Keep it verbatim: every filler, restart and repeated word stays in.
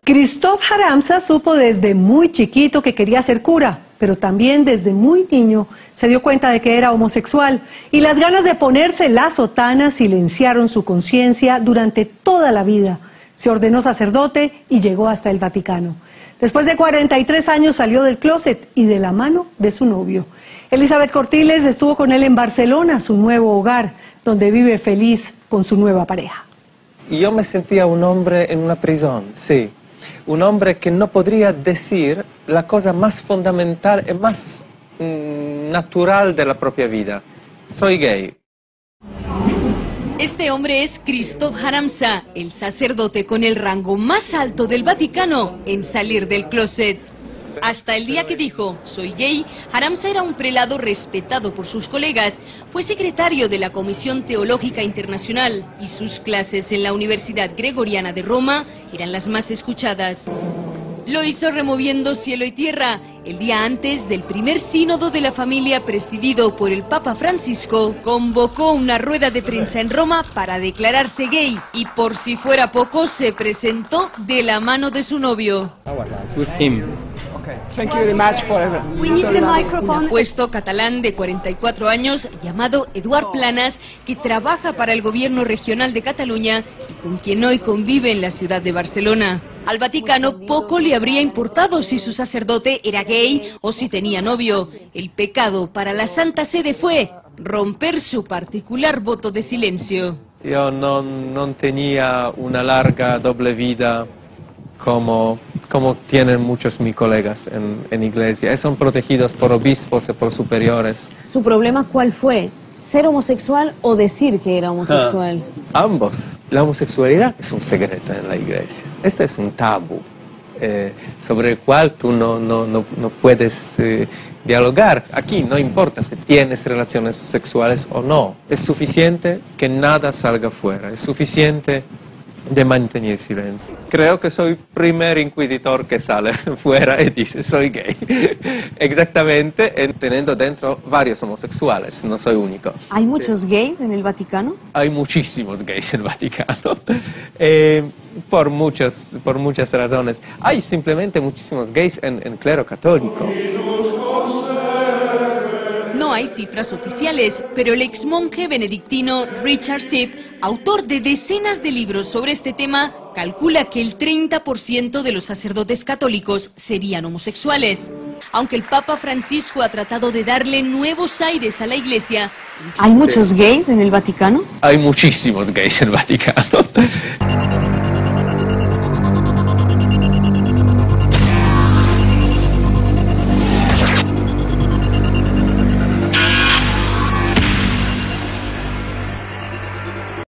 Christoph Haramsa supo desde muy chiquito que quería ser cura, pero también desde muy niño se dio cuenta de que era homosexual y las ganas de ponerse la sotana silenciaron su conciencia durante toda la vida. Se ordenó sacerdote y llegó hasta el Vaticano. Después de cuarenta y tres años salió del closet y de la mano de su novio. Elizabeth Cortiles estuvo con él en Barcelona, su nuevo hogar, donde vive feliz con su nueva pareja. Yo me sentía un hombre en una prisión, sí. Un hombre que no podría decir la cosa más fundamental y más mm, natural de la propia vida. Soy gay. Este hombre es Christoph Haramsa, el sacerdote con el rango más alto del Vaticano en salir del closet. Hasta el día que dijo, soy gay, Haramsa era un prelado respetado por sus colegas, fue secretario de la Comisión Teológica Internacional y sus clases en la Universidad Gregoriana de Roma eran las más escuchadas. Lo hizo removiendo cielo y tierra, el día antes del primer sínodo de la familia presidido por el Papa Francisco, convocó una rueda de prensa en Roma para declararse gay y por si fuera poco se presentó de la mano de su novio. With him. Thank you very much for Un apuesto catalán de cuarenta y cuatro años llamado Eduard Planas, que trabaja para el gobierno regional de Cataluña y con quien hoy convive en la ciudad de Barcelona. Al Vaticano poco le habría importado si su sacerdote era gay o si tenía novio. El pecado para la Santa Sede fue romper su particular voto de silencio. Yo no, no tenía una larga doble vida como, como tienen muchos mis colegas en, en iglesia. Son protegidos por obispos y por superiores. ¿Su problema cuál fue? ¿Ser homosexual o decir que era homosexual? Ah, ambos. La homosexualidad es un secreto en la iglesia. Este es un tabú eh, sobre el cual tú no, no, no, no puedes eh, dialogar. Aquí no importa si tienes relaciones sexuales o no. Es suficiente que nada salga fuera. Es suficiente de mantener silencio. Creo que soy el primer inquisitor que sale fuera y dice soy gay. Exactamente, teniendo dentro varios homosexuales, no soy único. ¿Hay muchos gays en el Vaticano? Hay muchísimos gays en el Vaticano, eh, por, muchas, por muchas razones. Hay simplemente muchísimos gays en el clero católico. No hay cifras oficiales, pero el exmonje benedictino Richard Sipp, autor de decenas de libros sobre este tema, calcula que el treinta por ciento de los sacerdotes católicos serían homosexuales. Aunque el Papa Francisco ha tratado de darle nuevos aires a la Iglesia. ¿Hay muchos gays en el Vaticano? Hay muchísimos gays en el Vaticano.